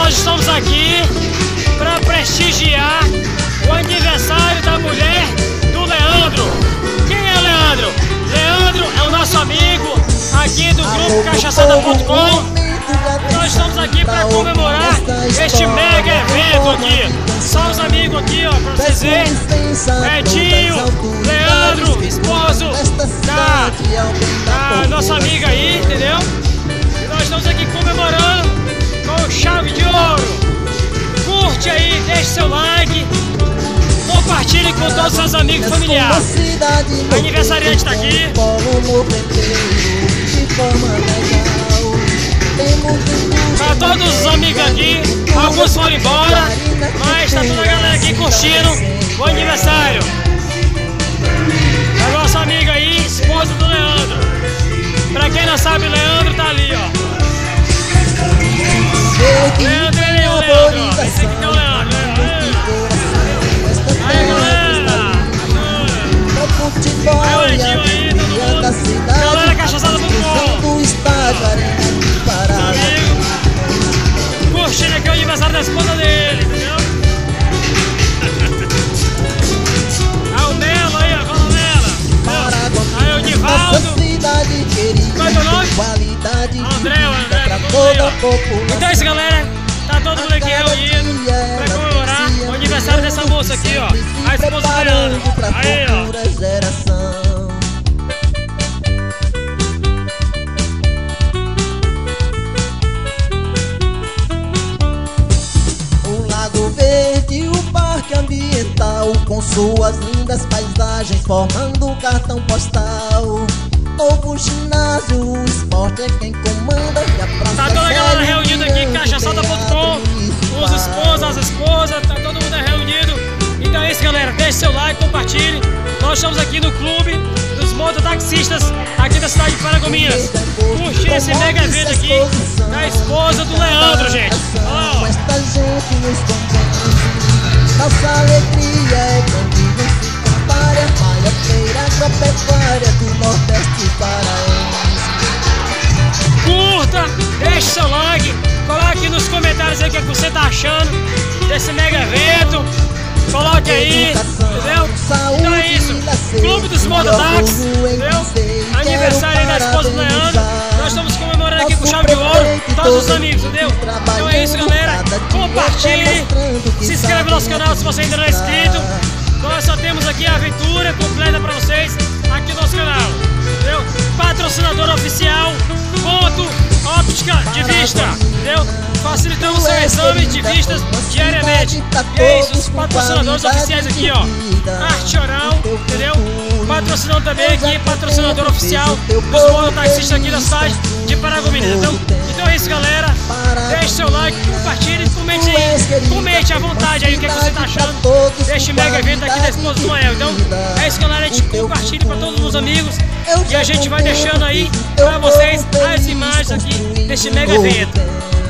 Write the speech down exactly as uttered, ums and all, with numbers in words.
nós estamos aqui para prestigiar o aniversário da mulher do Leandro. Quem é Leandro? Leandro é o nosso amigo aqui do grupo cachaçada ponto com. Nós estamos aqui para comemorar este mega evento aqui. Só os amigos aqui, ó, para vocês verem. Edinho, Leandro, esposo da, da nossa amiga aí, entendeu? E nós estamos aqui comemorando com chave de ouro. Curte aí, deixe seu like, compartilhe com todos os seus amigos e familiares. O aniversariante está aqui. Para todos os amigos aqui, alguns foram embora, mas está toda a galera aqui curtindo o aniversário. A nossa amiga aí, esposa do Leandro. Para quem não sabe, o Leandro tá ali, ó. Leandro, ele é o Leandro, ó. Esse aqui é o Leandro. Aí, galera. Aí, o Edinho aí, todo mundo. Galera cachaçada ponto com. Curtindo aqui o aniversário da esposa dele, entendeu? Aí o Melo aí, ó, fala Melo. Aí o Divaldo. Qual é o teu nome? André, André. Então é isso, galera. Tá todo mundo aqui reunido pra comemorar o aniversário dessa moça aqui, ó. A esposa do Leandro. Aí, ó. Verde, o parque ambiental com suas lindas paisagens formando um cartão postal. Novo ginásio, o esporte é quem comanda e a praça. Tá toda a galera reunida aqui, cachaçada ponto com, os esposos, as esposas, tá todo mundo reunido. Então é isso, galera, deixe seu like, compartilhe. Nós estamos aqui no clube dos mototaxistas aqui da cidade de Paragominas, curtindo esse mega evento aqui da esposa do Leandro, gente. Olha lá, esta gente nos convence, nossa alegria é grande, não se compara. A maior feira agropecuária do Nordeste paraense. Curta, deixe seu like, coloque nos comentários aí o que você tá achando desse mega evento. Coloque aí, entendeu? Então é isso, Clube dos Mototáxis, entendeu? Aniversário aí da esposa do Leandro. Nós estamos comemorando aqui com chave de ouro, todos os amigos, entendeu? Então é isso, galera. Compartilhe, se inscreve no nosso canal se você ainda não é inscrito. Nós só temos aqui a aventura completa pra vocês aqui no nosso canal, entendeu? Patrocinador oficial, Ponto Óptica de Vista, entendeu? Facilitamos seu exame de vistas diariamente. E é isso, os patrocinadores oficiais aqui, ó. Arte Oral, entendeu? Patrocinando também aqui, patrocinador oficial dos mototaxistas aqui da cidade de Paragominas. Então, então é isso, galera. Deixe seu like, compartilhe, comente aí. Comente à vontade aí o que, é que você tá achando deste mega evento aqui da esposa do Noel. Então, é isso, galera. A gente compartilha para todos os amigos. E a gente vai deixando aí para vocês as imagens aqui deste mega evento.